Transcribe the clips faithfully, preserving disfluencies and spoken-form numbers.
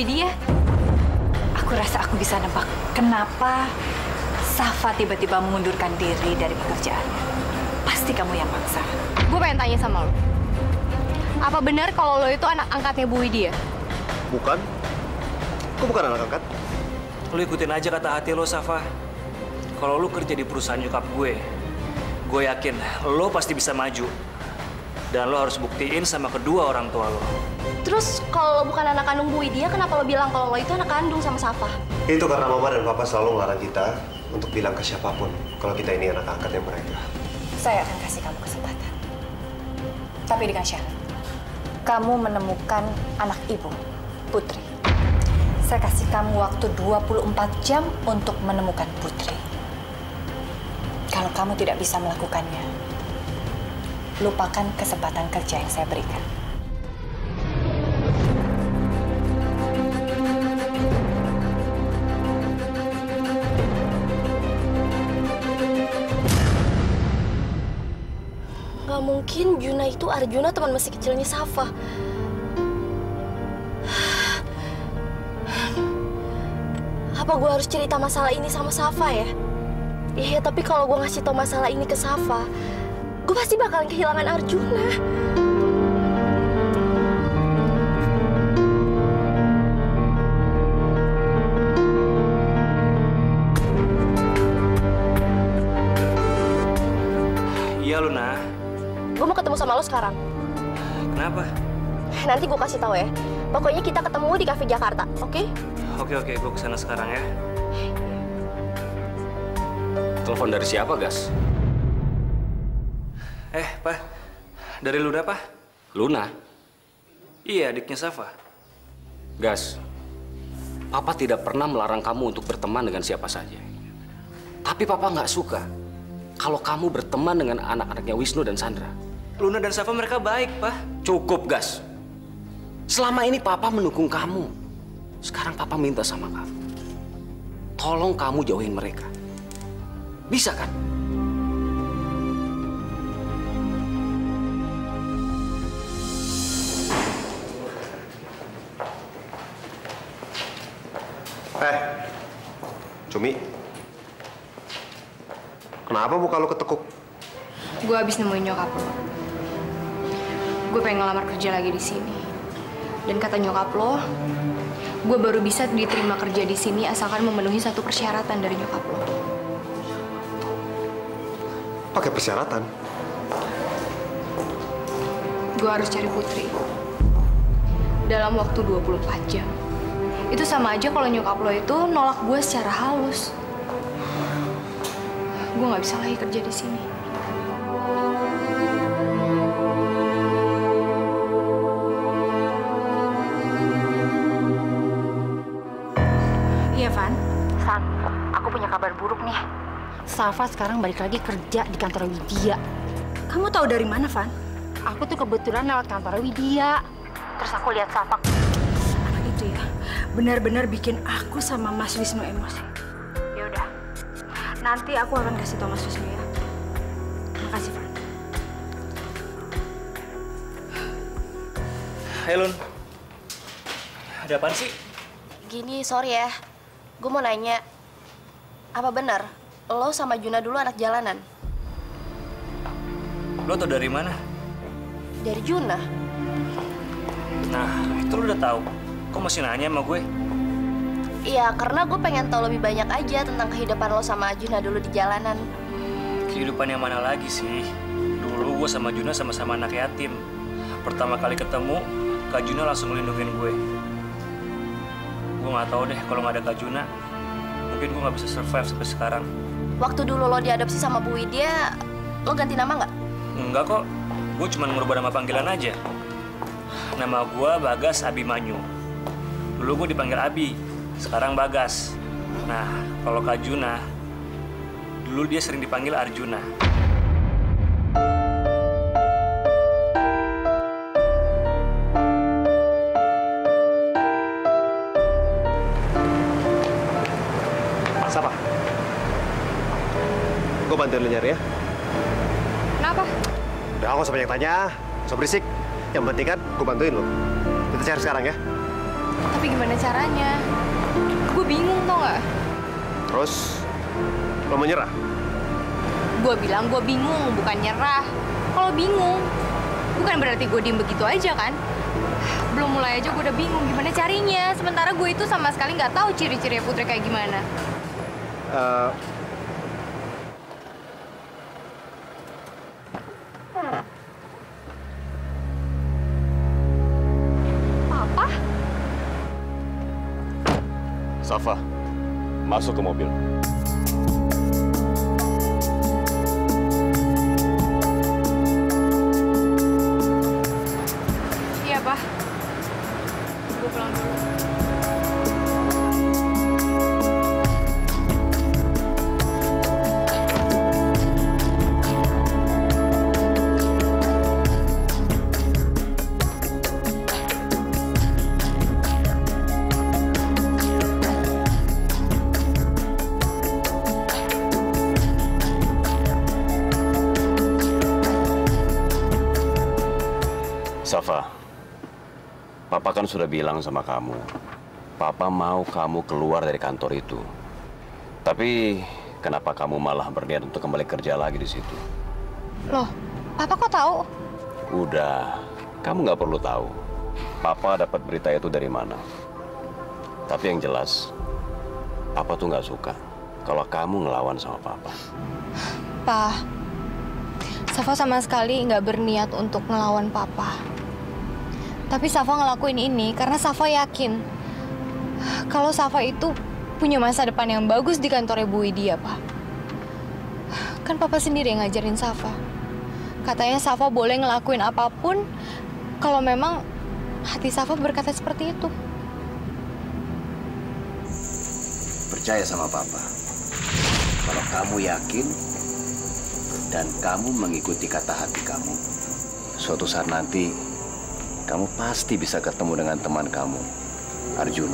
Widya. Aku rasa aku bisa nebak kenapa Safa tiba-tiba mengundurkan diri dari pekerjaannya. Pasti kamu yang maksa. Gue pengen tanya sama lo. Apa benar kalau lo itu anak angkatnya Bu Widya? Bukan. Aku bukan anak angkat. Lo ikutin aja kata hati lo, Safa. Kalau lo kerja di perusahaan nyokap gue, gue yakin lo pasti bisa maju. Dan lo harus buktiin sama kedua orang tua lo. Terus kalau lo bukan anak kandung Bu Widya, kenapa lo bilang kalau lo itu anak kandung sama Safa? Itu karena mama dan papa selalu ngelarang kita untuk bilang ke siapapun kalau kita ini anak angkatnya mereka. Saya akan kasih kamu kesempatan. Tapi dengan syarat. Kamu menemukan anak ibu, Putri. Saya kasih kamu waktu dua puluh empat jam untuk menemukan Putri. Kalau kamu tidak bisa melakukannya, lupakan kesempatan kerja yang saya berikan. Gak mungkin Juna itu Arjuna teman masih kecilnya Safa. Apa gue harus cerita masalah ini sama Safa ya? Iya, tapi kalau gue ngasih tau masalah ini ke Safa, gue pasti bakalan kehilangan Arjuna. Iya, Luna. Gue mau ketemu sama lo sekarang. Kenapa? Nanti gue kasih tahu ya. Pokoknya kita ketemu di Cafe Jakarta, oke? Okay? Oke, oke. Gue kesana sekarang ya. Telepon dari siapa, Gas? Eh, Pak. Dari Luna, Pak? Luna? Iya, adiknya Safa. Gas, Papa tidak pernah melarang kamu untuk berteman dengan siapa saja. Tapi Papa nggak suka kalau kamu berteman dengan anak-anaknya Wisnu dan Sandra. Luna dan Safa mereka baik, Pak. Cukup, Gas. Selama ini Papa mendukung kamu. Sekarang Papa minta sama kamu. Tolong kamu jauhin mereka. Bisa kan? Eh, Cumi. Kenapa muka lo ketekuk? Gue habis nemuin nyokap lo. Gue pengen ngelamar kerja lagi di sini. Dan kata nyokap lo, gue baru bisa diterima kerja di sini asalkan memenuhi satu persyaratan dari nyokap lo. Pakai persyaratan? Gue harus cari Putri. Dalam waktu dua puluh empat jam. Itu sama aja kalau nyokap lo itu nolak gue secara halus. Gue nggak bisa lagi kerja di sini. Iya, Van. San, aku punya kabar buruk nih. Safa sekarang balik lagi kerja di kantor Widya. Kamu tahu dari mana, Van? Aku tuh kebetulan lewat kantor Widya. Terus aku lihat Safa. Anak itu ya, benar-benar bikin aku sama Mas Wisnu emosi. Ya udah, nanti aku akan kasih tau Mas Wisnu ya. Makasih, Van. Hai, Lun. Ada apaan sih? Gini, sorry ya. Gue mau nanya, apa benar lo sama Juna dulu anak jalanan? Lo tau dari mana? Dari Juna? Nah, itu lo udah tahu. Kok masih nanya sama gue? Iya, karena gue pengen tahu lebih banyak aja tentang kehidupan lo sama Juna dulu di jalanan. Kehidupan yang mana lagi sih? Dulu gue sama Juna sama-sama anak yatim. Pertama kali ketemu, Kak Juna langsung ngelindungin gue. Gue nggak tahu deh kalau nggak ada Kak Juna, mungkin gue nggak bisa survive sampai sekarang. Waktu dulu lo diadopsi sama Bu Widya, lo ganti nama nggak? Enggak kok, gue cuma ngerubah nama panggilan aja. Nama gue Bagas Abimanyu. Dulu gue dipanggil Abi, sekarang Bagas. Nah, kalau Kak Juna, dulu dia sering dipanggil Arjuna. Siapa? Gue bantuin lu nyari ya. Kenapa? Udah, nggak usah banyak tanya, nggak usah berisik. Yang penting kan gue bantuin lu. Kita cari sekarang ya. Tapi gimana caranya? Gue bingung tau nggak? Terus, lo menyerah? Gue bilang gue bingung, bukan nyerah. Kalau bingung, bukan berarti gue diem begitu aja kan? Belum mulai aja gue udah bingung gimana carinya. Sementara gue itu sama sekali nggak tahu ciri-ciri Putri kayak gimana. Uh, Papa? Safa, masuk ke mobil. Iya, Pak. Gue pulang dulu. Safa, Papa kan sudah bilang sama kamu, Papa mau kamu keluar dari kantor itu. Tapi kenapa kamu malah berniat untuk kembali kerja lagi di situ? Loh, Papa kok tahu? Udah, kamu nggak perlu tahu. Papa dapat berita itu dari mana. Tapi yang jelas, Papa tuh nggak suka kalau kamu ngelawan sama Papa. Pa, Safa sama sekali nggak berniat untuk ngelawan Papa. Tapi Safa ngelakuin ini karena Safa yakin kalau Safa itu punya masa depan yang bagus di kantor Ibu Widya, Pak. Kan Papa sendiri yang ngajarin Safa. Katanya Safa boleh ngelakuin apapun kalau memang hati Safa berkata seperti itu. Percaya sama Papa. Kalau kamu yakin dan kamu mengikuti kata hati kamu, suatu saat nanti kamu pasti bisa ketemu dengan teman kamu, Arjuna.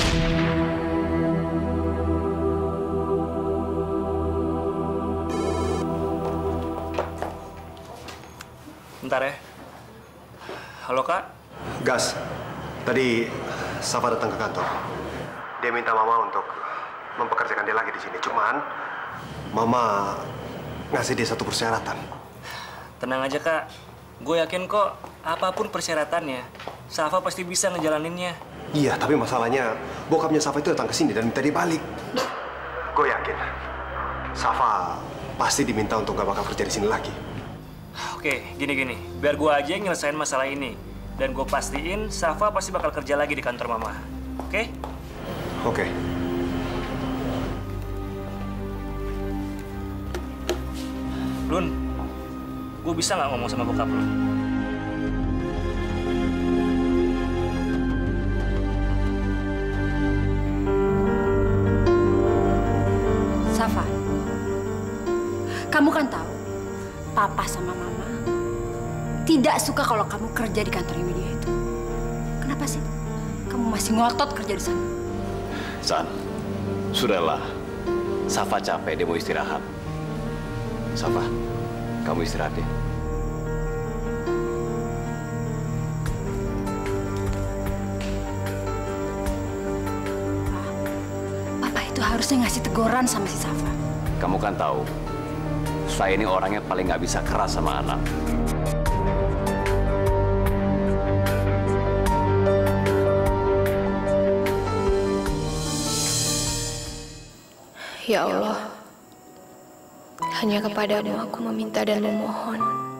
Bentar ya. Halo, Kak. Gas, tadi Safa datang ke kantor. Dia minta Mama untuk mempekerjakan dia lagi di sini. Cuman, Mama ngasih dia satu persyaratan. Tenang aja, Kak. Gue yakin kok apapun persyaratannya, Safa pasti bisa ngejalaninnya. Iya, tapi masalahnya bokapnya Safa itu datang ke sini dan minta dia balik. Gue yakin Safa pasti diminta untuk gak bakal kerja di sini lagi. Oke, gini-gini. Biar gue aja yang nyelesain masalah ini. Dan gue pastiin Safa pasti bakal kerja lagi di kantor Mama. Oke? Oke. Lun, gue bisa nggak ngomong sama bokap lo? Safa, kamu kan tahu Papa sama Mama tidak suka kalau kamu kerja di kantor Widya itu. Kenapa sih? Kamu masih ngotot kerja di sana. San, sudahlah. Safa capek, dia mau istirahat. Safa, kamu istirahat ya. Papa itu harusnya ngasih teguran sama si Safa. Kamu kan tahu, saya ini orangnya paling nggak bisa keras sama anak. Ya Allah, hanya kepadamu aku meminta dan memohon.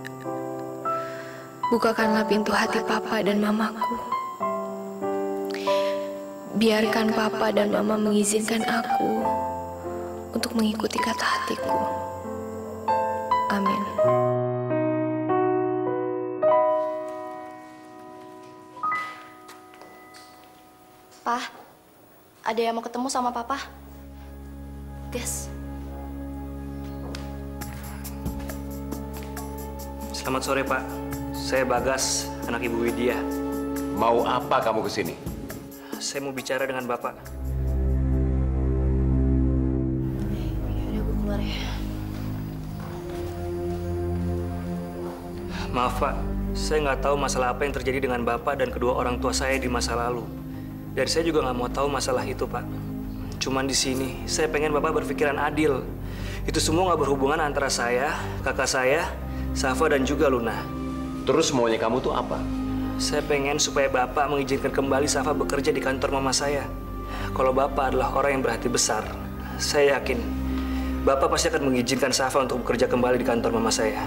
Bukakanlah pintu hati Papa dan Mamaku. Biarkan Papa dan Mama mengizinkan aku untuk mengikuti kata hatiku. Amin. Pa, ada yang mau ketemu sama Papa. Gas. Selamat sore, Pak. Saya Bagas, anak Ibu Widya. Mau apa kamu kesini? Saya mau bicara dengan Bapak. Yaudah, gue keluar ya. Maaf, Pak. Saya nggak tahu masalah apa yang terjadi dengan Bapak dan kedua orang tua saya di masa lalu. Dan saya juga nggak mau tahu masalah itu, Pak. Cuman di sini, saya pengen Bapak berpikiran adil. Itu semua nggak berhubungan antara saya, kakak saya, Safa, dan juga Luna. Terus maunya kamu tuh apa? Saya pengen supaya Bapak mengizinkan kembali Safa bekerja di kantor mama saya. Kalau Bapak adalah orang yang berhati besar, saya yakin Bapak pasti akan mengizinkan Safa untuk bekerja kembali di kantor mama saya.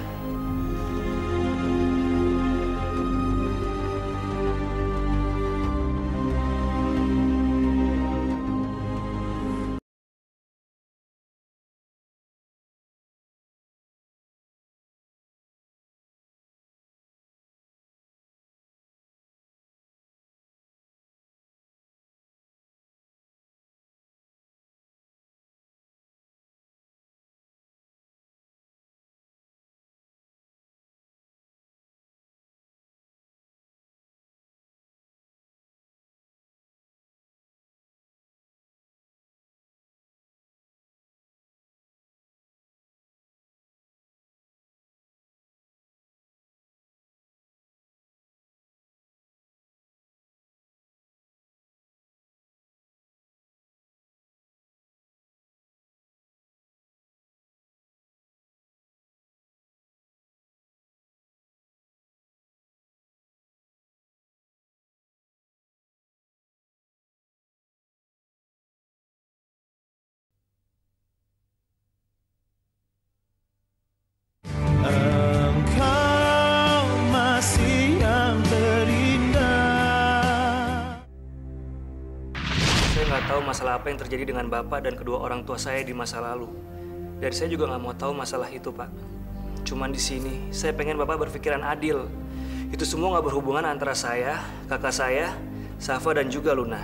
Tahu masalah apa yang terjadi dengan Bapak dan kedua orang tua saya di masa lalu. Dan saya juga nggak mau tahu masalah itu, Pak. Cuman di sini, saya pengen Bapak berpikiran adil. Itu semua nggak berhubungan antara saya, kakak saya, Safa, dan juga Luna.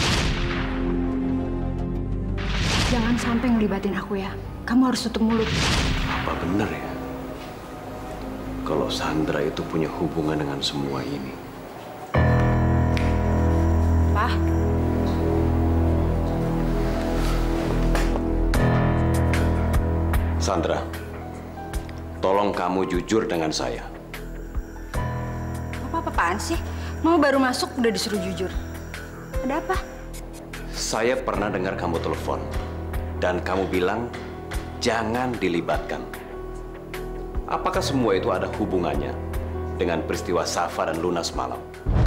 Jangan sampai ngelibatin aku ya. Kamu harus tutup mulut. Apa benar ya? Kalau Sandra itu punya hubungan dengan semua ini. Pak. Sandra, tolong kamu jujur dengan saya. Apa-apaan sih? Mau baru masuk udah disuruh jujur. Ada apa? Saya pernah dengar kamu telepon. Dan kamu bilang, jangan dilibatkan. Apakah semua itu ada hubungannya dengan peristiwa Safa dan Luna semalam?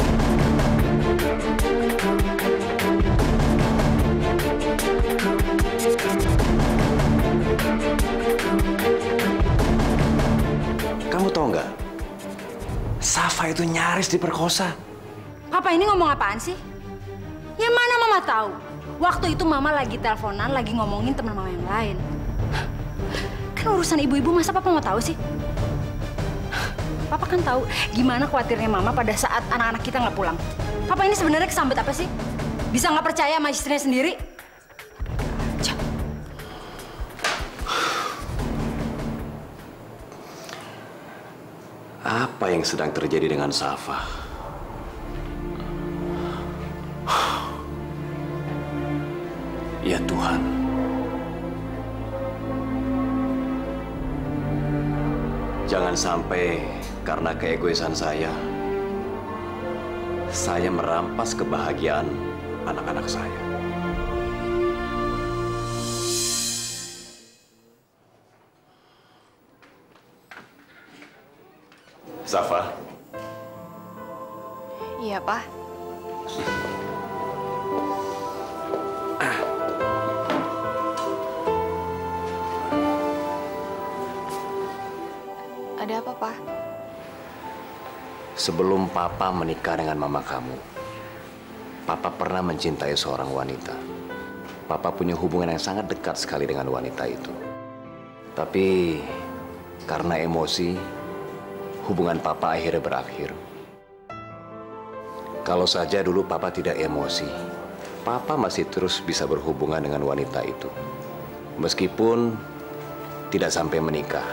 Kamu tahu nggak? Safa itu nyaris diperkosa. Papa ini ngomong apaan sih? Ya mana mama tahu? Waktu itu mama lagi teleponan, lagi ngomongin teman mama yang lain. Kan urusan ibu-ibu, masa papa mau tahu sih? Papa kan tahu gimana khawatirnya mama pada saat anak-anak kita nggak pulang. Papa ini sebenarnya kesambet apa sih? Bisa nggak percaya sama istrinya sendiri? Apa yang sedang terjadi dengan Safa? Ya Tuhan. Jangan sampai karena keegoisan saya, saya merampas kebahagiaan anak-anak saya. Safa. Iya, Pak. Ada apa, Pak? Sebelum Papa menikah dengan mama kamu, Papa pernah mencintai seorang wanita. Papa punya hubungan yang sangat dekat sekali dengan wanita itu. Tapi karena emosi, hubungan Papa akhirnya berakhir. Kalau saja dulu Papa tidak emosi, Papa masih terus bisa berhubungan dengan wanita itu. Meskipun tidak sampai menikah.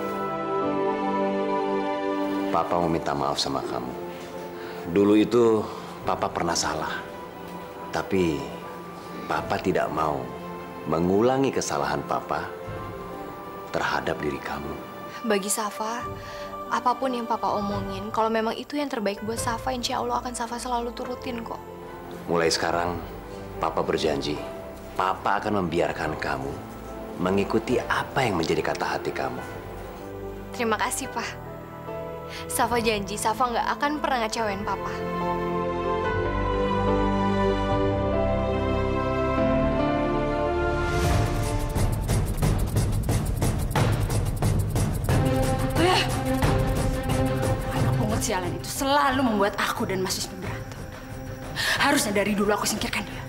Papa meminta maaf sama kamu. Dulu itu Papa pernah salah. Tapi Papa tidak mau mengulangi kesalahan Papa terhadap diri kamu. Bagi Safa, apapun yang Papa omongin, kalau memang itu yang terbaik buat Safa, insya Allah akan Safa selalu turutin kok. mulai sekarang Papa berjanji, Papa akan membiarkan kamu mengikuti apa yang menjadi kata hati kamu. Terima kasih, Pak. Safa janji, Safa nggak akan pernah ngecewain Papa. Anak pungut sialan itu selalu membuat aku dan Mas Wisnu berantem. Harusnya dari dulu aku singkirkan dia.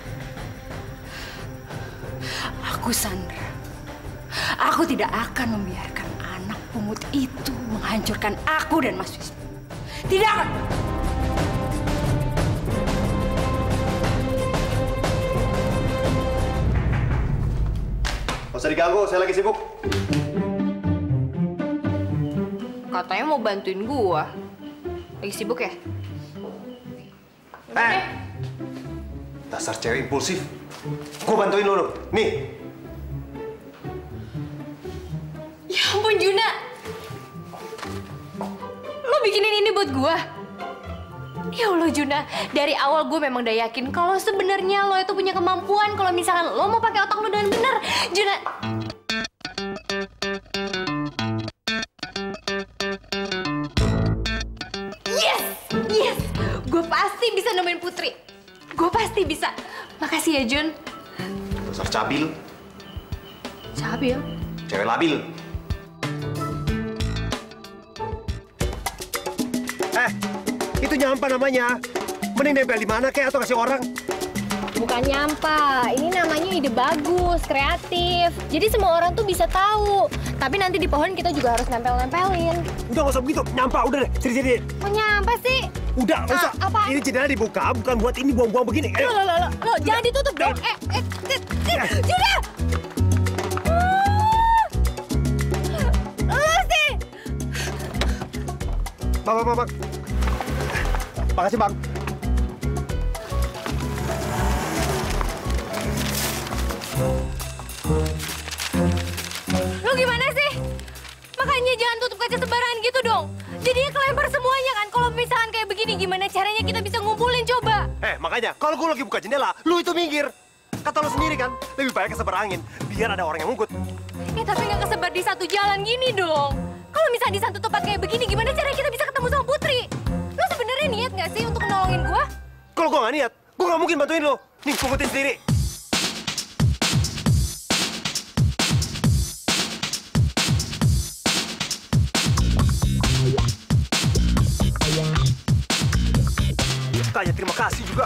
Aku Sandra. Aku tidak akan membiarkan anak pungut itu menghancurkan aku dan Mas Wisnu. Tidak akan. Nggak usah diganggu, saya lagi sibuk. Katanya mau bantuin gua. Lagi sibuk ya? Eh, dasar cewek impulsif. Gua bantuin lo, lo. Nih. Ya ampun, Juna. Lo bikinin ini buat gua. Ya Allah, Juna. Dari awal gue memang udah yakin kalau sebenarnya lo itu punya kemampuan kalau misalkan lo mau pakai otak lo dengan benar. Juna. Yes! Yes! Gue pasti bisa nemuin Putri. Gue pasti bisa. Makasih ya, Jun. Dasar cabil. Cabil? Cewek labil. Eh, itu nyampa namanya. Mending nempel di mana kayak atau kasih orang. Bukan nyampa, ini namanya ide bagus, kreatif. Jadi semua orang tuh bisa tahu. Tapi nanti di pohon kita juga harus nempel-nempelin. Udah nggak usah begitu, nyampa udah deh, sini-sini. Mau nyampa sih? Udah, nggak usah. Apa? Ini jendela dibuka, bukan buat ini buang-buang begini. Lo, lo, lo, lo, lo, jangan ditutup dong. Eh, eh, eh, eh, sudah. Lo sih. Bang, bang, bang, bang. Makasih, Bang. Lo gimana sih? Makanya jangan tutup kaca sembarangan gitu dong. Jadinya kelempar semuanya kan. Kalau misalkan kayak begini, gimana caranya kita bisa ngumpulin coba? Eh, makanya kalau gue lagi buka jendela, lu itu minggir. Kata lu sendiri kan, lebih baik kesebar angin, biar ada orang yang ngungkut. Ya tapi nggak kesebar di satu jalan gini dong. Kalau misalnya di satu tempat kayak begini, gimana caranya kita bisa ketemu sama Putri? Lo sebenarnya niat nggak sih untuk nolongin gua? Kalau gue nggak niat, gue nggak mungkin bantuin lo. Nih, pungutin sendiri. Tanya terima kasih juga.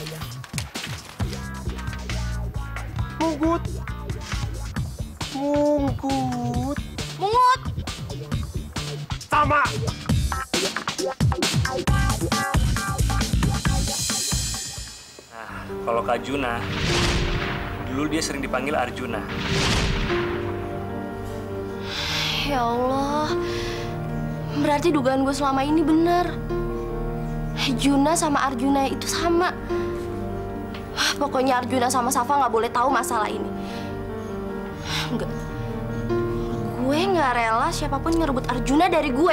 Mungkut. Mungkut. Mungut. Sama. Nah, kalau Kak Juna, dulu dia sering dipanggil Arjuna. Ya Allah. Berarti dugaan gue selama ini benar. Juna sama Arjuna itu sama. Pokoknya Arjuna sama Safa nggak boleh tahu masalah ini. Enggak. Gue nggak rela siapapun ngerebut Arjuna dari gue.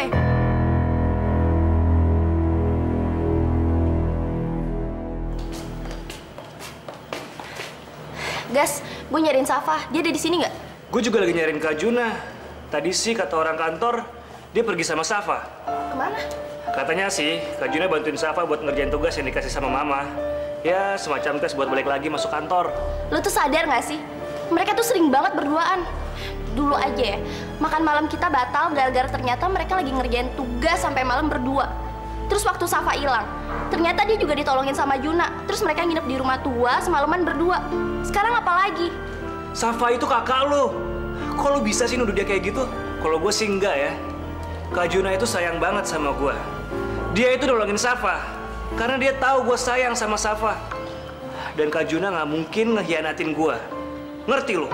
Gas, gue nyariin Safa. Dia ada di sini nggak? Gue juga lagi nyariin Kak Juna. Tadi sih kata orang kantor, dia pergi sama Safa. Kemana? Katanya sih, Kak Juna bantuin Safa buat ngerjain tugas yang dikasih sama Mama. Ya, semacam tes buat balik lagi masuk kantor. Lo tuh sadar nggak sih? Mereka tuh sering banget berduaan. Dulu aja ya, makan malam kita batal gara-gara ternyata mereka lagi ngerjain tugas sampai malam berdua. Terus waktu Safa hilang, ternyata dia juga ditolongin sama Juna. Terus mereka nginep di rumah tua semalaman berdua. Sekarang apa lagi? Safa itu kakak lo. Kok lo bisa sih nuduh dia kayak gitu? Kalau gue sih enggak ya. Kak Juna itu sayang banget sama gue. Dia itu nolongin Safa karena dia tahu gue sayang sama Safa. Dan Kak Juna nggak mungkin ngehianatin gue. Ngerti lo?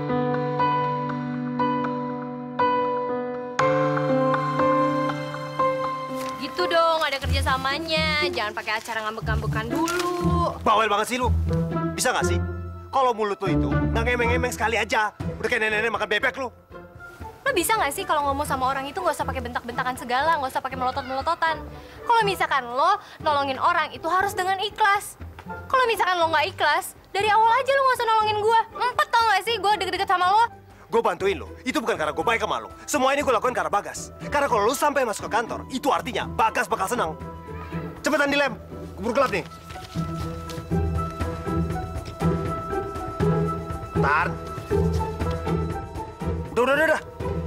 Gitu dong, ada kerjasamanya. Jangan pakai acara ngambek-ngambekan dulu. Bawel banget sih lu. Bisa nggak sih? Kalau mulut lu itu nggak ngemeng-ngemeng sekali aja. Udah kayak nenek-nenek makan bebek lu. Lo bisa nggak sih kalau ngomong sama orang itu nggak usah pakai bentak-bentakan segala, nggak usah pakai melotot-melototan. Kalau misalkan lo nolongin orang itu harus dengan ikhlas. Kalau misalkan lo nggak ikhlas, dari awal aja lo nggak usah nolongin gue. Empet tau gak sih gue deket-deket sama lo? Gue bantuin lo. Itu bukan karena gue baik sama lo. Semua ini gue lakukan karena Bagas. Karena kalau lo sampai masuk ke kantor, itu artinya Bagas bakal senang. Cepetan dilem. Keburu gelap nih. Tar. Udah, udah, udah, udah.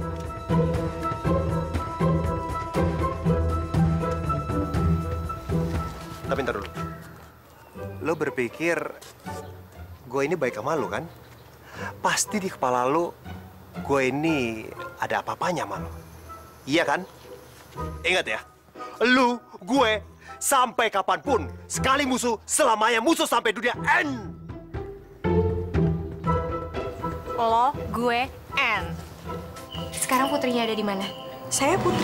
Tapi ntar dulu. Lo berpikir gue ini baik sama lo kan? Pasti di kepala lo gue ini ada apa-apanya sama lo. Iya kan? Ingat ya, lo, gue, sampai kapanpun, sekali musuh, selamanya musuh sampai dunia end. Lo, gue, N. Sekarang putrinya ada di mana? Saya Putri.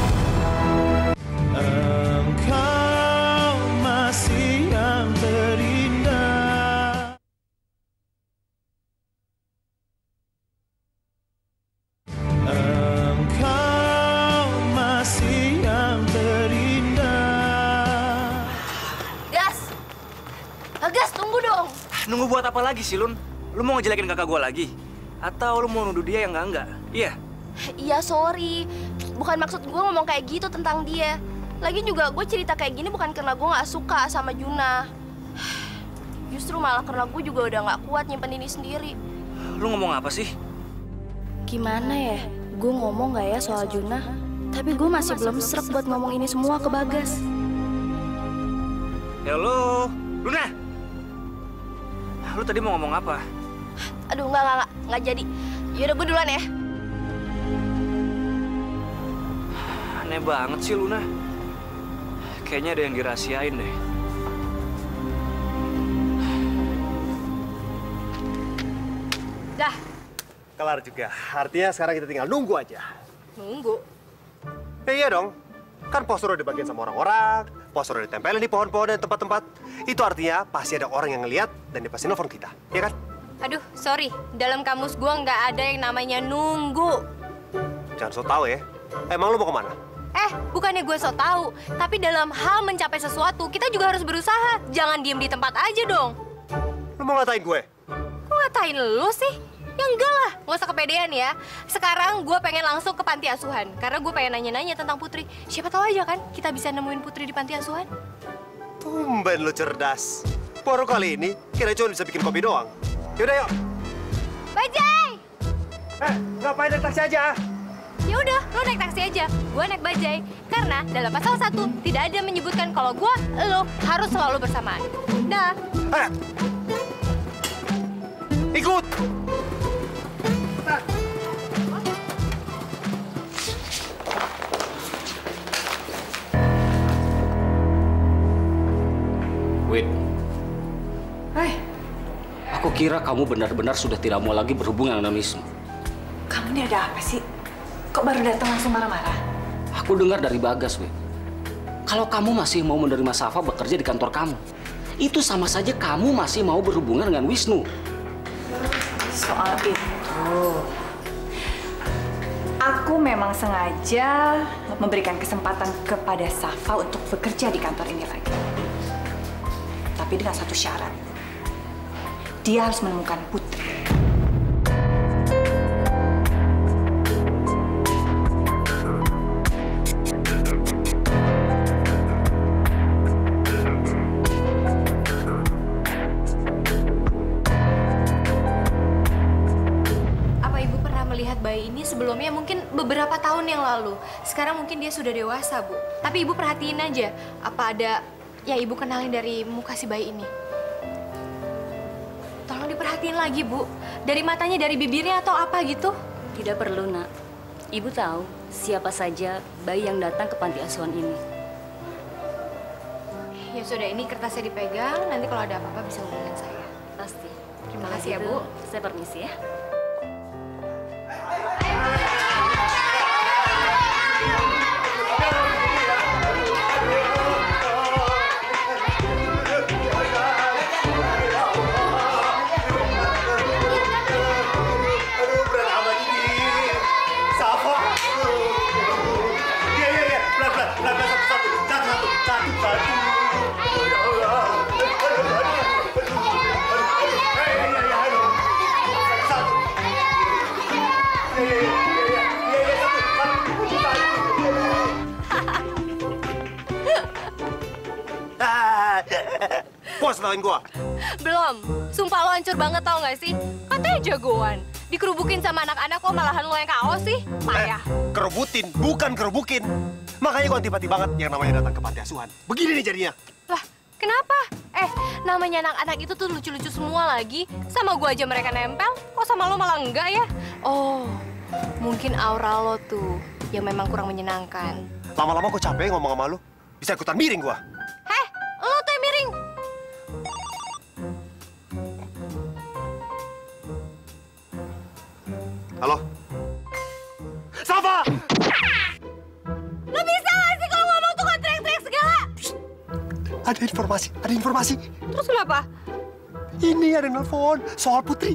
Engkau masih yang terindah. Engkau masih yang terindah. Gas! Gas, tunggu dong! Nunggu buat apa lagi sih, Lun? Lu mau ngejelekin kakak gua lagi? Atau lu mau nuduh dia yang enggak-enggak? Iya? Iya, sorry. Bukan maksud gue ngomong kayak gitu tentang dia. Lagian juga gue cerita kayak gini bukan karena gue nggak suka sama Juna. Justru malah karena gue juga udah nggak kuat nyimpen ini sendiri. Lu ngomong apa sih? Gimana ya? Gue ngomong nggak ya soal Juna? Tapi gue masih belum srek buat ngomong ini semua ke Bagas. Halo, Luna. Lu tadi mau ngomong apa? Aduh, nggak, nggak, nggak, nggak jadi. Yaudah, gue duluan ya. Aneh banget sih, Luna. Kayaknya ada yang dirahasiain deh. Dah. Kelar juga. Artinya sekarang kita tinggal nunggu aja. Nunggu? Ya iya dong. Kan poster udah dibagiin sama orang-orang, poster udah ditempelin di pohon-pohon dan tempat-tempat. Itu artinya pasti ada orang yang ngeliat dan dia pasti nelfon kita, ya kan? Aduh, sorry. Dalam kamus gue nggak ada yang namanya nunggu. Jangan so tau ya. Emang lu mau kemana? Eh, bukannya gue so tau, tapi dalam hal mencapai sesuatu, kita juga harus berusaha. Jangan diem di tempat aja dong. Lu mau ngatain gue? Kok ngatain lu sih? Ya enggak lah, nggak usah kepedean ya. Sekarang gue pengen langsung ke panti asuhan, karena gue pengen nanya-nanya tentang Putri. Siapa tahu aja kan, kita bisa nemuin Putri di panti asuhan. Tumben lu cerdas. Baru kali ini, kira cuma bisa bikin kopi doang. Yaudah yuk. Bajai! Eh, ngapain naik taksi aja? Ya udah, lo naik taksi aja. Gue naik bajai. Karena dalam pasal satu tidak ada yang menyebutkan kalau gue, lo harus selalu bersamaan. Dah. Eh. Ikut. Wait. Hai. Aku kira kamu benar-benar sudah tidak mau lagi berhubungan dengan Wisnu. Kamu ini ada apa sih? Kok baru datang langsung marah-marah? Aku dengar dari Bagas, Wit. Kalau kamu masih mau menerima Safa bekerja di kantor kamu, itu sama saja kamu masih mau berhubungan dengan Wisnu. Soal itu, aku memang sengaja memberikan kesempatan kepada Safa untuk bekerja di kantor ini lagi. Tapi dengan satu syarat. Dia harus menemukan Putri. Apa Ibu pernah melihat bayi ini sebelumnya? Mungkin beberapa tahun yang lalu. Sekarang mungkin dia sudah dewasa, Bu. Tapi Ibu perhatiin aja, apa ada yang Ibu kenalin dari muka si bayi ini? Tolong diperhatiin lagi, Bu. Dari matanya, dari bibirnya, atau apa gitu? Tidak perlu, Nak. Ibu tahu siapa saja bayi yang datang ke panti asuhan ini. Ya sudah, ini kertasnya dipegang. Nanti kalau ada apa-apa bisa hubungin saya. Pasti. Terima kasih ya, Bu. Saya permisi ya. Satu, satu, satu, satu, satu. Ya Allah. ketawain gua. Belum. Sumpah lo hancur banget tau gak sih? Katanya jagoan. Dikerubukin sama anak-anak kok malahan lo yang K O sih? Payah. Eh, kerubutin, bukan kerubukin. Makanya gua antipati banget yang namanya datang ke panti asuhan. Begini nih jadinya. Lah, kenapa? Eh, namanya anak-anak itu tuh lucu-lucu semua lagi. Sama gua aja mereka nempel, kok sama lo malah enggak ya? Oh, mungkin aura lo tuh yang memang kurang menyenangkan. Lama-lama gua capek ngomong sama lu. Bisa ikutan miring gua. Heh, lo tuh yang miring. Halo? Safa! Lo bisa gak sih kalau ngomong tuh kan teriak-teriak segala? Ada informasi, ada informasi. Terus kenapa? Ini ada nelfon soal Putri.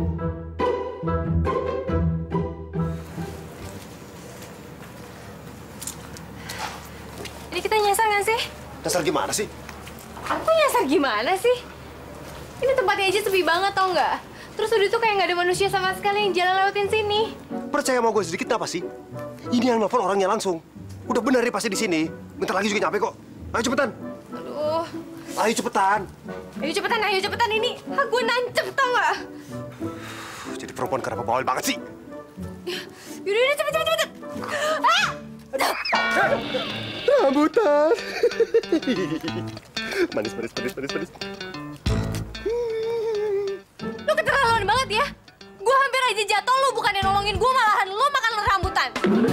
Ini kita nyasar nggak sih? Dasar gimana sih? Aku nyasar gimana sih? Ini tempatnya aja sepi banget tau nggak? Terus udah tuh kayak nggak ada manusia sama sekali yang jalan lewatin sini. Percaya sama gue sedikit apa sih? Ini yang nelfon orangnya langsung. Udah benar nih pasti di sini. Bentar lagi juga nyampe kok. Ayo cepetan. Aduh. Ayo cepetan. Ayo cepetan, ayo cepetan ini. Ah, gue nancep tau nggak? Jadi perempuan kenapa bawel banget sih? Yaudah, yaudah, cepet, cepet, cepet. Ah! Rambutan. Manis, manis, manis, manis, manis. Lu keterlaluan banget ya. Gue hampir aja jatuh, lu bukannya nolongin gue, malahan lu makan rambutan.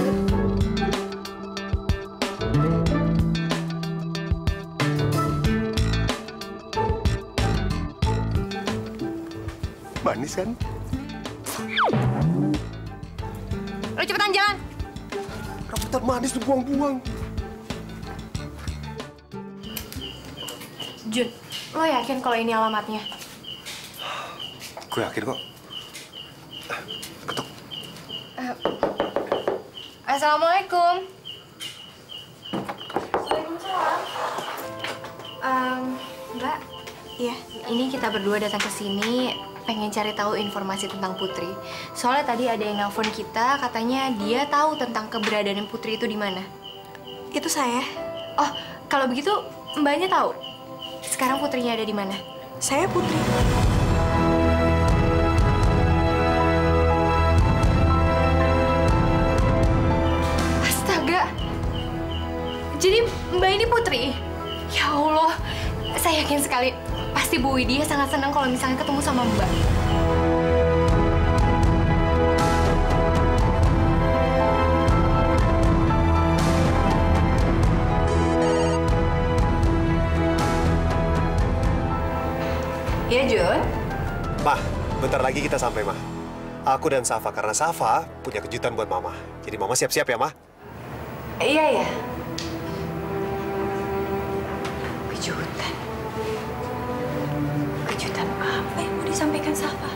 Manis kan? Lu cepetan jalan. Rambutan manis lu buang-buang. Jun, lo yakin kalau ini alamatnya? Gue yakin kok. Ketuk. Uh, Assalamualaikum. Waalaikumsalam. Um, Mbak, ya, ini kita berdua datang ke sini pengen cari tahu informasi tentang Putri. Soalnya tadi ada yang nelfon kita, katanya dia tahu tentang keberadaan Putri itu di mana. Itu saya. Oh, kalau begitu Mbaknya tahu sekarang Putrinya ada di mana? Saya Putri. Astaga. Jadi Mbak ini Putri? Ya Allah, saya yakin sekali pasti Bu Widya sangat senang kalau misalnya ketemu sama Mbak. Iya, Jun. Mah, bentar lagi kita sampai, Mah. Aku dan Safa, karena Safa punya kejutan buat Mama. Jadi Mama siap-siap ya, Mah? Iya, ya. Kejutan. Kejutan apa yang mau disampaikan Safa?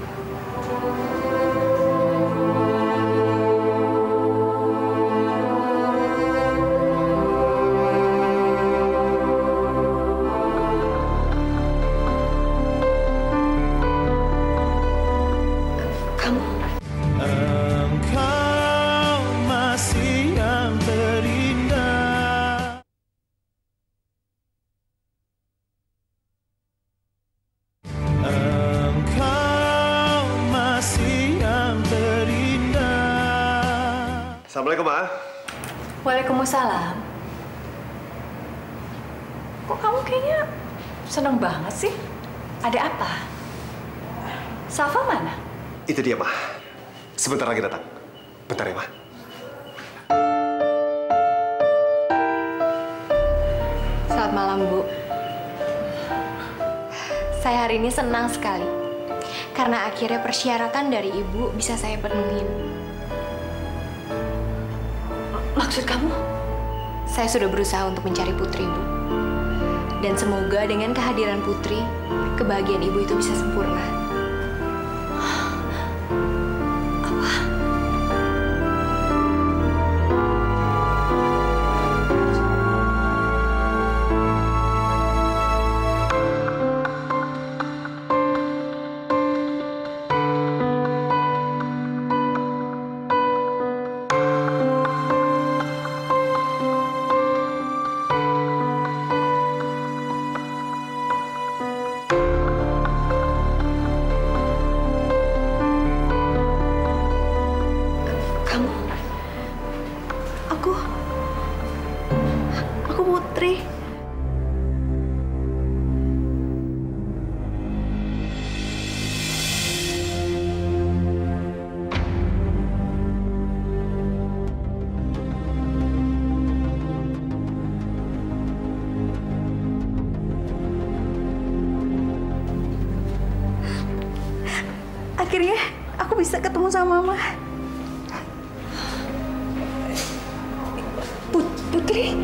Assalamualaikum, Ma. Waalaikumsalam. Kok kamu kayaknya seneng banget sih? Ada apa? Safa mana? Itu dia, Ma. Sebentar lagi datang. Bentar ya, Ma. Selamat malam, Bu. Saya hari ini senang sekali. Karena akhirnya persyaratan dari Ibu bisa saya penuhin. Maksud kamu? Saya sudah berusaha untuk mencari Putri, Bu. Dan semoga dengan kehadiran Putri, kebahagiaan Ibu itu bisa sempurna. akhirnya aku bisa ketemu sama Mama. Put Putri.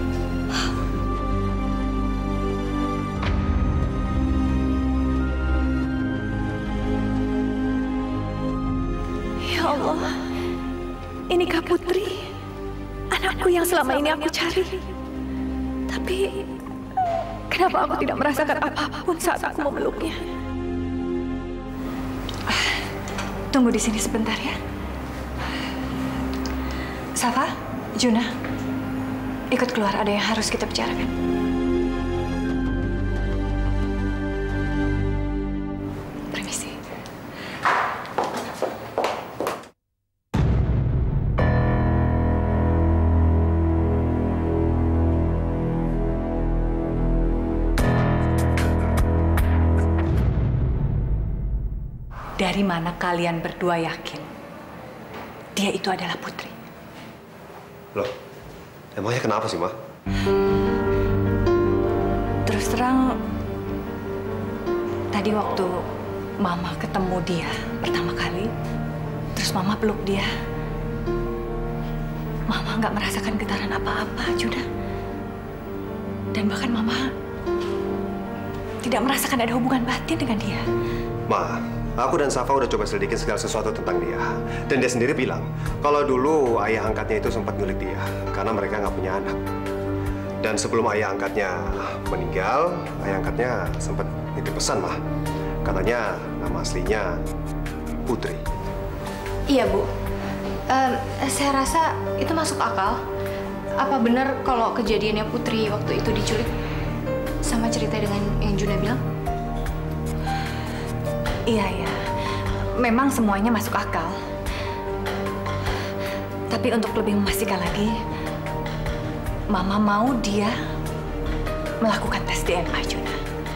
Ya Allah, inikah Putri, anakku yang selama ini aku cari. Tapi kenapa aku tidak merasakan apapun saat aku memeluknya? Tunggu di sini sebentar ya. Safa, Juna, ikut keluar, ada yang harus kita bicarakan. Permisi. Dari mana kalian berdua yakin dia itu adalah Putri? Loh, emangnya kenapa sih, Ma? Terus terang, tadi waktu Mama ketemu dia pertama kali, terus Mama peluk dia, Mama nggak merasakan getaran apa-apa, Juna. Dan bahkan Mama tidak merasakan ada hubungan batin dengan dia. Ma, aku dan Safa udah coba selidikin segala sesuatu tentang dia. Dan dia sendiri bilang, kalau dulu ayah angkatnya itu sempat nyulik dia, karena mereka nggak punya anak. Dan sebelum ayah angkatnya meninggal, ayah angkatnya sempat nitip pesan, Ma. Katanya nama aslinya Putri. Iya, Bu. Um, saya rasa itu masuk akal. Apa benar kalau kejadiannya Putri waktu itu diculik sama cerita dengan yang Juna bilang? Iya, ya. Memang semuanya masuk akal. Tapi untuk lebih memastikan lagi, Mama mau dia melakukan tes D N A, Juna.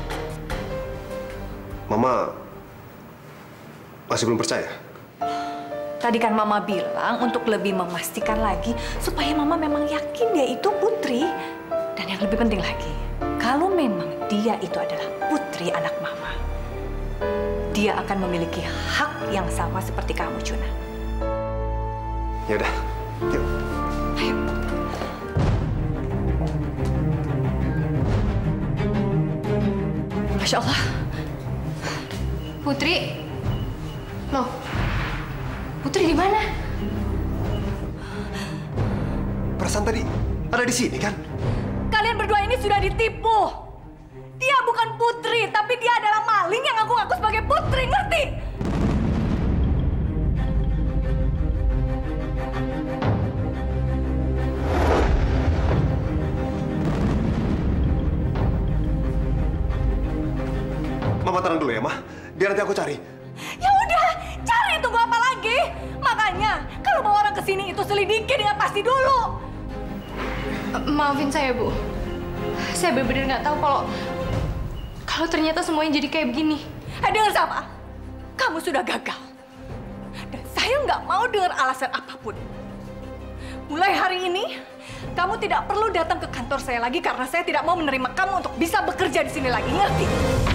Mama masih belum percaya? Tadi kan Mama bilang untuk lebih memastikan lagi supaya Mama memang yakin dia itu Putri. Dan yang lebih penting lagi, kalau memang dia itu adalah Putri anak Mama, dia akan memiliki hak yang sama seperti kamu, Juna. Ya udah, yuk. Ayo. Masya Allah. Putri, loh, Putri di mana? Perasaan tadi ada di sini kan? Kalian berdua ini sudah ditipu. Dia bukan Putri, tapi dia adalah maling yang ngaku-ngaku sebagai Putri, ngerti? Mama tenang dulu ya, Ma. Biar nanti aku cari. Ya udah, cari, tunggu apa lagi? Makanya, kalau mau orang kesini itu selidiki dengan pasti dulu. Maafin saya, Bu. Saya benar-benar nggak tahu kalau kalau ternyata semuanya jadi kayak begini. Eh, dengar sama, kamu sudah gagal. Dan saya nggak mau dengar alasan apapun. Mulai hari ini, kamu tidak perlu datang ke kantor saya lagi karena saya tidak mau menerima kamu untuk bisa bekerja di sini lagi, ngerti?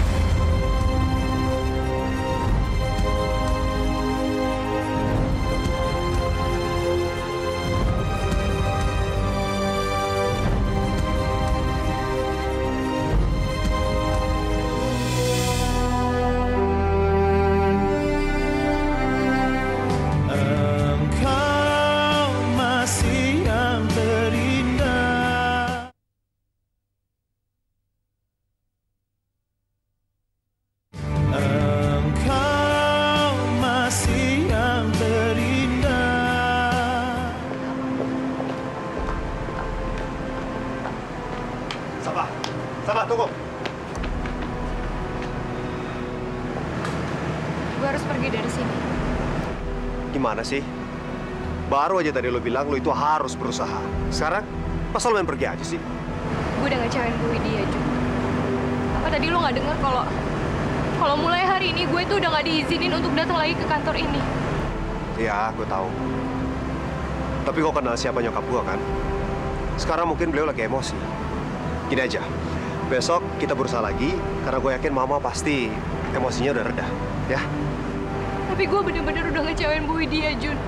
Safa, tunggu. Gue harus pergi dari sini. Gimana sih? Baru aja tadi lo bilang lo itu harus berusaha. Sekarang, masa lo main pergi aja sih? Gue udah ngecewain Bu Widya, Ju. Apa tadi lo nggak dengar kalau kalau mulai hari ini gue tuh udah nggak diizinin untuk datang lagi ke kantor ini? Iya, gue tahu. Tapi kau kenal siapa nyokap gue kan? Sekarang mungkin beliau lagi emosi. Gini aja, besok kita berusaha lagi, karena gue yakin Mama pasti emosinya udah reda, ya? Tapi gue bener-bener udah ngecewain Bu Widya, Jun.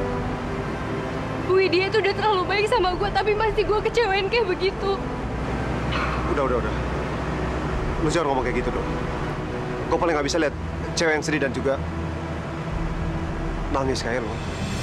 Bu Widya tuh udah terlalu baik sama gue, tapi masih gue kecewain kayak begitu. Udah, udah, udah. Lu jangan ngomong kayak gitu dong. Gue paling nggak bisa lihat cewek yang sedih dan juga nangis kayak lo.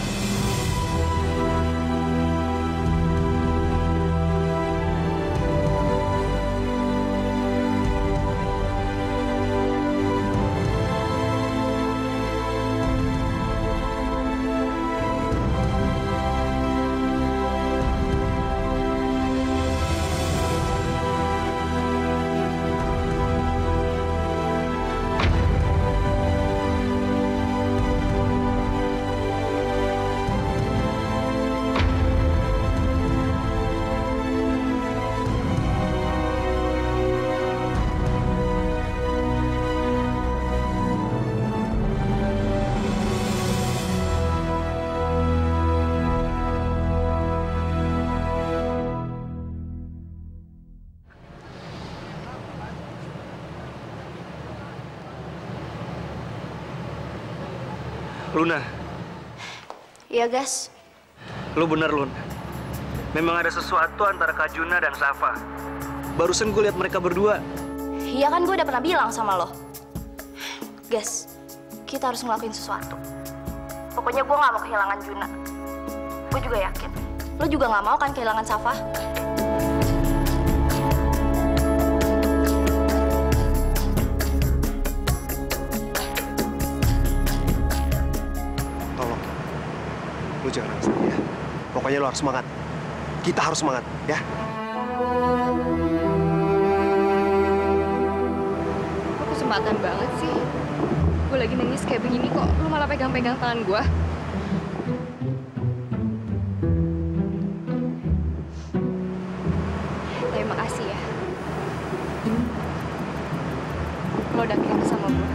Luna. Iya, Gas. Lu bener, Lun. Memang ada sesuatu antara Kak Juna dan Safa. Barusan gue lihat mereka berdua. Iya kan, gue udah pernah bilang sama lo. Gas, kita harus ngelakuin sesuatu. Pokoknya gue gak mau kehilangan Juna. Gue juga yakin. Lo juga gak mau kan kehilangan Safa? Lu jangan nangis lagi ya. Pokoknya lu harus semangat. Kita harus semangat, ya. Kok kesempatan banget sih? Gue lagi nangis kayak begini kok, lu malah pegang-pegang tangan gue. Terima kasih ya. Lo udah care sama gue.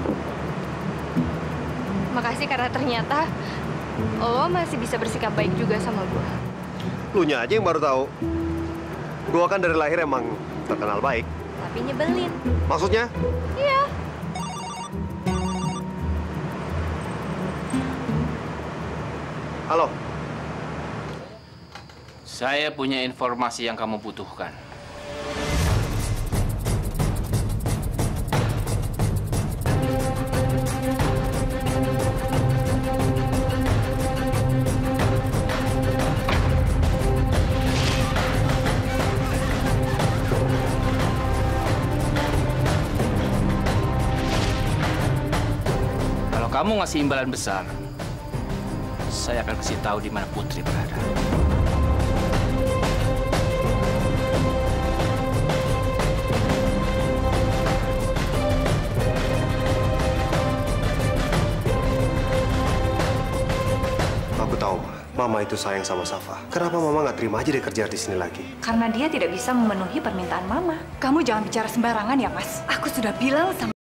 Makasih karena ternyata lo masih bisa bersikap baik juga sama gue. Lu nya aja yang baru tahu. Gua kan dari lahir emang terkenal baik. Tapi nyebelin. Maksudnya? Iya. Halo. Saya punya informasi yang kamu butuhkan. Kamu ngasih imbalan besar, saya akan kasih tahu di mana Putri berada. Aku tahu, Mama itu sayang sama Safa. Kenapa Mama nggak terima aja dia kerja di sini lagi? Karena dia tidak bisa memenuhi permintaan Mama. Kamu jangan bicara sembarangan ya, Mas. Aku sudah bilang sama